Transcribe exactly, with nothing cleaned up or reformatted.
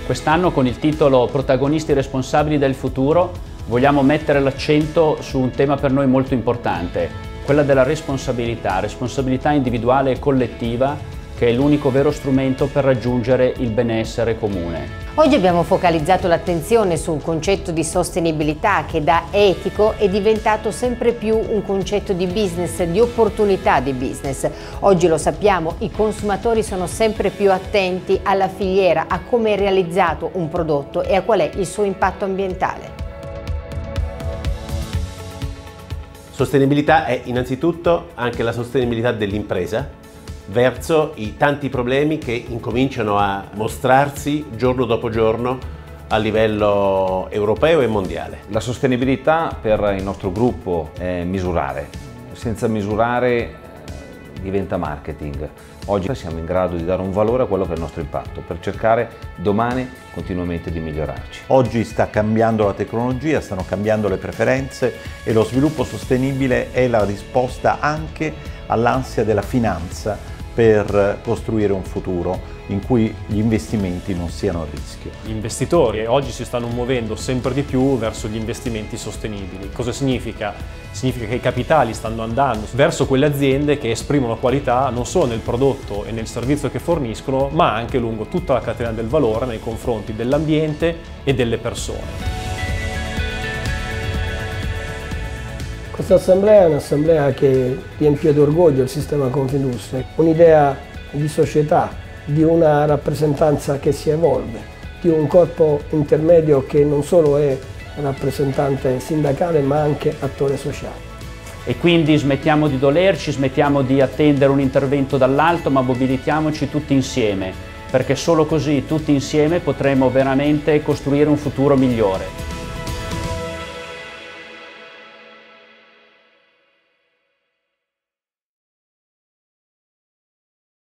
Quest'anno con il titolo Protagonisti responsabili del futuro vogliamo mettere l'accento su un tema per noi molto importante, quella della responsabilità, responsabilità individuale e collettiva, che è l'unico vero strumento per raggiungere il benessere comune. Oggi abbiamo focalizzato l'attenzione sul concetto di sostenibilità che da etico è diventato sempre più un concetto di business, di opportunità di business. Oggi lo sappiamo, i consumatori sono sempre più attenti alla filiera, a come è realizzato un prodotto e a qual è il suo impatto ambientale. Sostenibilità è innanzitutto anche la sostenibilità dell'impresa verso i tanti problemi che incominciano a mostrarsi giorno dopo giorno a livello europeo e mondiale. La sostenibilità per il nostro gruppo è misurare. Senza misurare eh, diventa marketing. Oggi siamo in grado di dare un valore a quello che è il nostro impatto, per cercare domani continuamente di migliorarci. Oggi sta cambiando la tecnologia, stanno cambiando le preferenze e lo sviluppo sostenibile è la risposta anche all'ansia della finanza per costruire un futuro in cui gli investimenti non siano a rischio. Gli investitori oggi si stanno muovendo sempre di più verso gli investimenti sostenibili. Cosa significa? Significa che i capitali stanno andando verso quelle aziende che esprimono qualità non solo nel prodotto e nel servizio che forniscono, ma anche lungo tutta la catena del valore nei confronti dell'ambiente e delle persone. Questa assemblea è un'assemblea che riempie d'orgoglio il sistema Confindustria, un'idea di società, di una rappresentanza che si evolve, di un corpo intermedio che non solo è rappresentante sindacale ma anche attore sociale. E quindi smettiamo di dolerci, smettiamo di attendere un intervento dall'alto, ma mobilitiamoci tutti insieme, perché solo così, tutti insieme, potremo veramente costruire un futuro migliore.